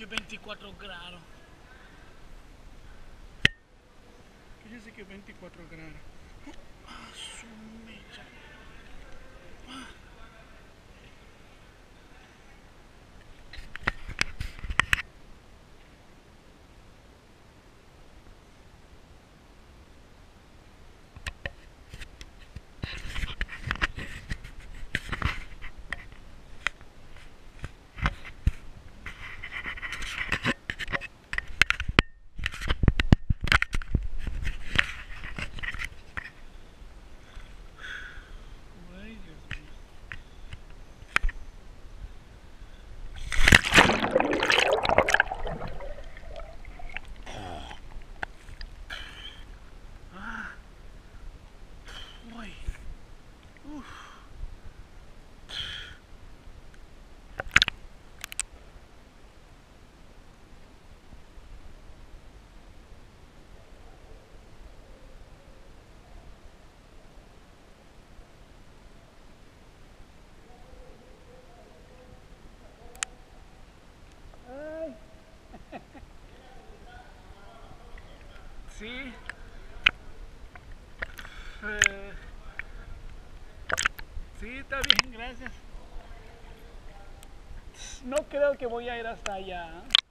24 grados. Fíjese que 24 grados. Ah, su mecha. Sí. Sí, está bien, gracias. No creo que voy a ir hasta allá.